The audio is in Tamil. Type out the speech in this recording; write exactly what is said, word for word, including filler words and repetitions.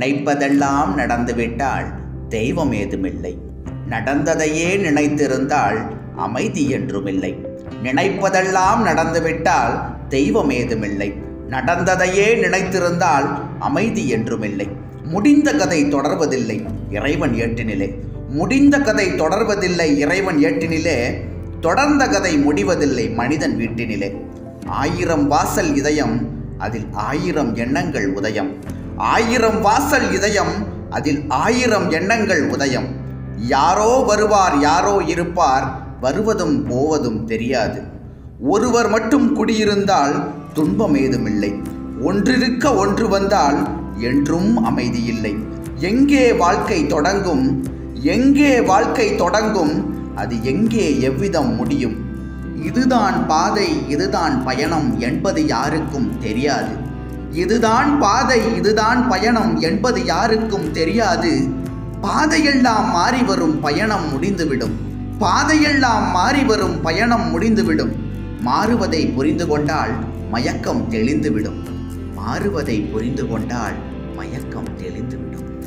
நினைப்பதெல்லாம் நடந்துவிட்டால் தெய்வம் ஏதுமில்லை. நடந்ததையே நினைத்திருந்தால் அமைதி என்றுமில்லை. நினைப்பதெல்லாம் நடந்துவிட்டால் தெய்வம் ஏதுமில்லை. நடந்ததையே நினைத்திருந்தால் அமைதி என்றுமில்லை. முடிந்த கதை தொடர்வதில்லை இறைவன் ஏட்டினிலே. முடிந்த கதை தொடர்வதில்லை இறைவன் ஏட்டினிலே. தொடர்ந்த கதை முடிவதில்லை மனிதன் வீட்டினிலே. ஆயிரம் வாசல் இதயம், அதில் ஆயிரம் எண்ணங்கள் உதயம். ஆயிரம் வாசல் இதயம், அதில் ஆயிரம் எண்ணங்கள் உதயம். யாரோ வருவார், யாரோ இருப்பார், வருவதும் போவதும் தெரியாது. ஒருவர் மட்டும் குடியிருந்தால் துன்பம் ஏதுமில்லை. ஒன்றிருக்க ஒன்று வந்தால் என்றும் அமைதியில்லை. எங்கே வாழ்க்கை தொடங்கும், எங்கே வாழ்க்கை தொடங்கும், அது எங்கே எவ்விதம் முடியும்? இதுதான் பாதை, இதுதான் பயணம் என்பது யாருக்கும் தெரியாது. இதுதான் பாதை, இதுதான் பயணம் என்பது யாருக்கும் தெரியாது. பாதையெல்லாம் மாறி வரும் பயணம் முடிந்துவிடும். பாதையெல்லாம் மாறி வரும் பயணம் முடிந்துவிடும். மாறுவதை புரிந்து கொண்டால் மயக்கம் தெளிந்துவிடும். மாறுவதை புரிந்து கொண்டால் மயக்கம் தெளிந்துவிடும்.